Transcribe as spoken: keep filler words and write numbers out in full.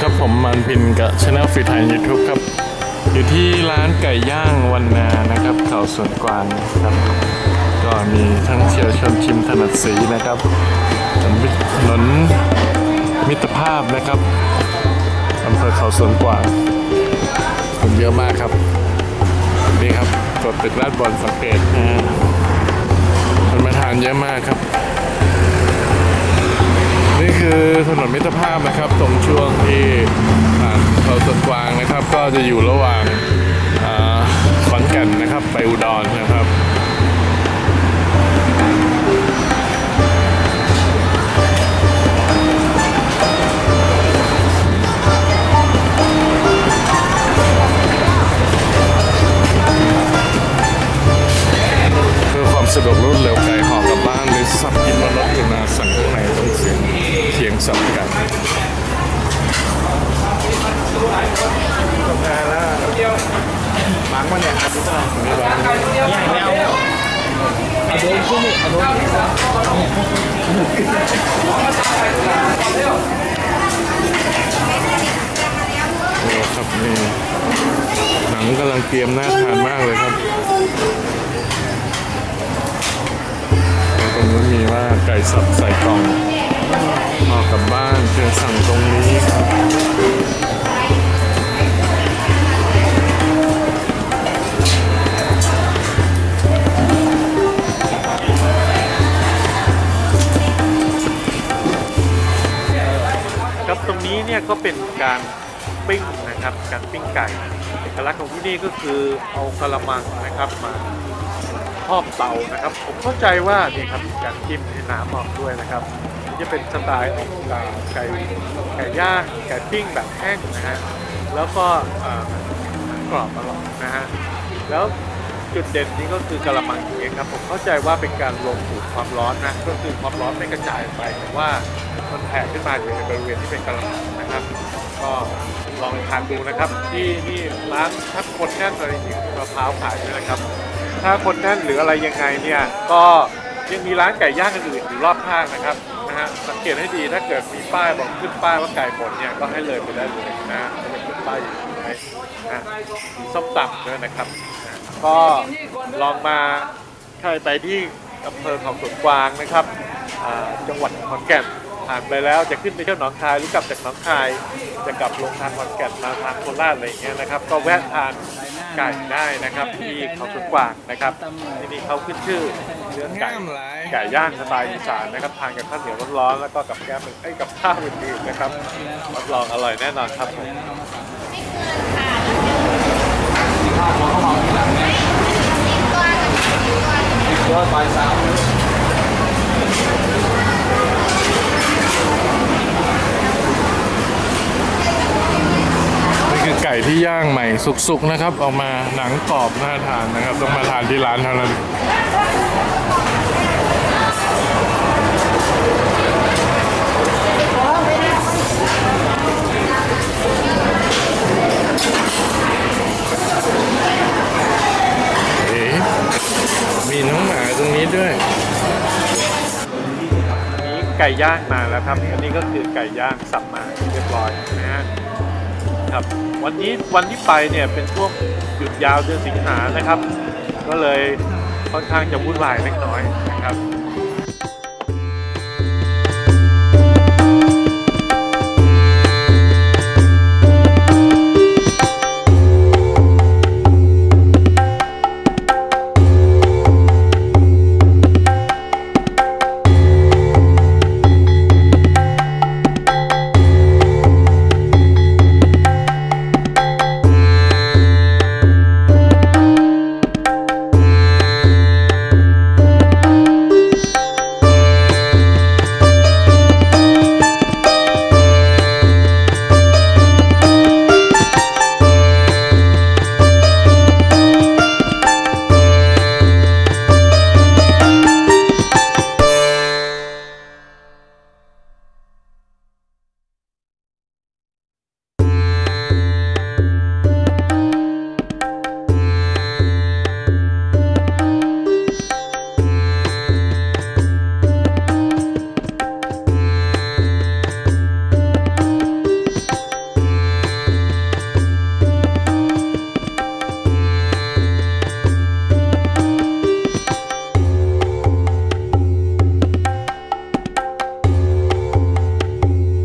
ครับผมมันพินกับช anel ฟรีไทย ยูทูบ ครับอยู่ที่ร้านไก่ย่างวันนานะครับเขาสวนกวางครับก็มีทั้งเชียวชนชิมถนัดสีนะครับถนนมิตรภาพนะครับอำเภอเขาสวนกวางคนเยอะมากครับนี่ครับตัวตึกลาดบอลสังเกตนะฮะคนมาทานเยอะมากครับนี่คือถนนมิตรภาพนะครับตรงช่วงที่ผ่านเขาสวนกวางนะครับก็จะอยู่ระหว่างขอนแก่นนะครับไปอุดรนะครับสะดวกรวดเร็วไก่ห่อกลับบ้านหรือสับกินบนรถอยู่นาสั่งข้างในต้องเสียงเคียงสับกันทำงานแล้วบางวันเนี่ยครับไม่บางย่างแล้วเอาโดนขึ้นนี่เอาโดนโอ้ครับนี่หนังกำลังเตรียมน่าทานมากเลยครับตรงนี้มีว่าไก่สับใส่กล่องห่อกลับบ้านเชิญสั่งตรงนี้ครับครับตรงนี้เนี่ยก็เป็นการปิ้งนะครับการปิ้งไก่เอกลักษณ์ของที่นี่ก็คือเอากระมังนะครับมาครอบเตานะครับผมเข้าใจว่านี่ครับการจิ้มให้น้ำออกด้วยนะครับนี่จะเป็นสไตล์ของไก่ไก่ย่างไก่ปิ้งแบบแห้งนะฮะแล้วก็กรอบอร่อยนะฮะแล้วจุดเด่นนี้ก็คือกระมังเองครับผมเข้าใจว่าเป็นการลงสูตรความร้อนนะก็คือความร้อนไม่กระจายไปแต่ว่ามันแผ่ขึ้นมาอยู่ในบริเวณที่เป็นกระมังนะครับก็ลองทานดูนะครับที่นี่ร้านทับคนแน่นเลยมะพร้าวขายด้วยนะครับถ้าคนแน่นหรืออะไรยังไงเนี่ยก็ยังมีร้านไก่ย่างอื่นอยู่รอบข้างนะครับนะฮะสังเกตให้ดีถ้าเกิดมีป้ายบอกขึ้นป้ายว่าไก่หมดเนี่ยก็ให้เลยไปได้เลยนะฮะจะขึ้นป้ายอยู่ไหมนะมีส้มตำด้วยนะครับนะก็ลองมาใครไปที่อำเภอเขาสวนกวางนะครับจังหวัดขอนแก่นผ่านไปแล้วจะขึ้นไปเที่ยวหนองคายหรือกลับจากหนองคายจะกลับลงทางขอนแก่นมาทางโคราชอะไรอย่างเงี้ยนะครับก็แวะทานไก่ได้นะครับที่เขาสวนกวางนะครับที่นี่เขาขึ้นชื่อเรื่องไก่ไก่ย่างสไตล์อีสานนะครับทานกับข้าวเหนียวร้อนๆแล้วก็กับแกงไอ้กับข้าวอื่นๆนะครับรับรองอร่อยแน่นอนครับผมตัวปลายสาวคือไก่ที่ย่างใหม่สุกๆนะครับออกมาหนังกรอบน่าทานนะครับต้องมาทานที่ร้านเท่านั้นเอ๊ะมีน้องหมาตรงนี้ด้วยนี้ไก่ย่างมาแล้วครับอันนี้ก็คือไก่ย่างสับมาเรียบร้อยนะฮะครับวันนี้วันที่ไปเนี่ยเป็นช่วงหยุดยาวเดือนสิงหานะครับก็เลยค่อนข้างจะวุ่นวายเล็กน้อยนะครับ